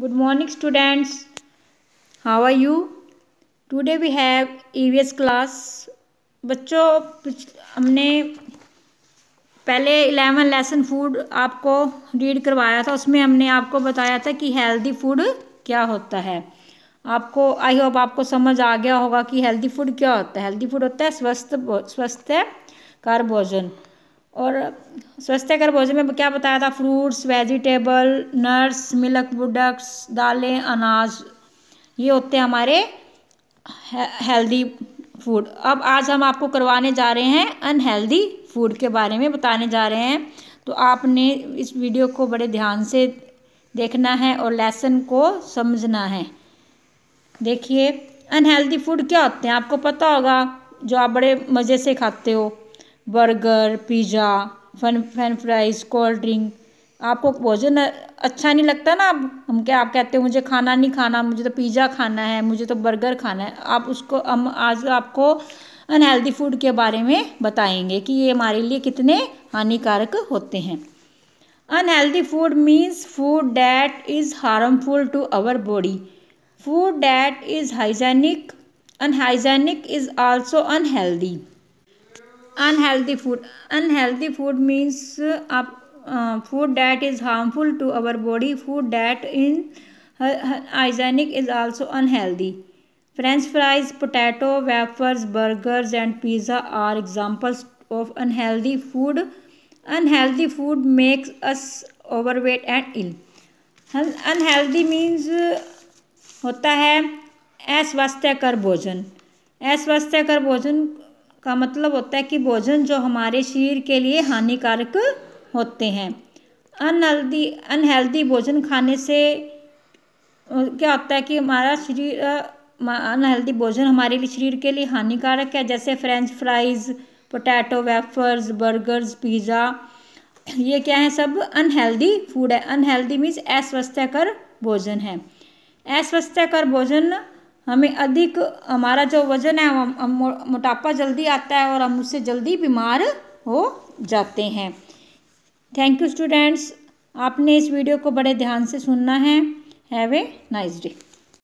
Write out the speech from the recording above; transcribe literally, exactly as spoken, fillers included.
Good morning, students. How are you? Today we have E V S class. बच्चों, हमने पहले eleven lesson food आपको read करवाया था। उसमें हमने आपको बताया था कि हेल्दी फूड क्या होता है। आपको आई होप आपको समझ आ गया होगा कि हेल्दी फूड क्या होता है। हेल्दी फूड होता है स्वस्थ स्वस्थकर भोजन। और स्वस्थकर भोजन में क्या बताया था? Fruits, vegetable, nuts, milk products, दालें, अनाज, ये होते हैं हमारे हेल्दी फूड। अब आज हम आपको करवाने जा रहे हैं अनहेल्दी फूड के बारे में बताने जा रहे हैं। तो आपने इस वीडियो को बड़े ध्यान से देखना है और लेसन को समझना है। देखिए, अनहेल्दी फूड क्या होते हैं आपको पता होगा, जो आप बड़े मज़े से खाते हो। Burger, pizza, fun French fries, cold drink. आपको भोजन अच्छा नहीं लगता ना, अब हम क्या आप कहते हो मुझे खाना नहीं खाना, मुझे तो पिज़्ज़ा खाना है, मुझे तो बर्गर खाना है। आप उसको हम आज आपको अनहेल्दी फूड के बारे में बताएंगे कि ये हमारे लिए कितने हानिकारक होते हैं। Unhealthy food means food that is harmful to our body. Food that is hygienic unhygienic is also unhealthy. Unhealthy food. Unhealthy food means uh, uh, food that is harmful to our body. Food that is hygienic is also unhealthy. French fries, potato wafers, burgers, and pizza are examples of unhealthy food. Unhealthy food makes us overweight and ill. Unhealthy means होता है अस्वास्थ्यकर भोजन। अस्वास्थ्यकर भोजन का मतलब होता है कि भोजन जो हमारे शरीर के लिए हानिकारक होते हैं। अनहेल्दी अनहेल्दी भोजन खाने से क्या होता है कि हमारा शरीर अनहेल्दी भोजन हमारे लिए शरीर के लिए हानिकारक है। जैसे French fries, potato wafers, burgers, pizza, ये क्या है? सब अनहेल्दी फूड है। अनहेल्दी मीन्स अस्वास्थ्यकर भोजन है। अस्वास्थ्यकर भोजन हमें अधिक हमारा जो वज़न है हम मोटापा जल्दी आता है और हम उससे जल्दी बीमार हो जाते हैं। थैंक यू स्टूडेंट्स, आपने इस वीडियो को बड़े ध्यान से सुनना है। Have a nice day.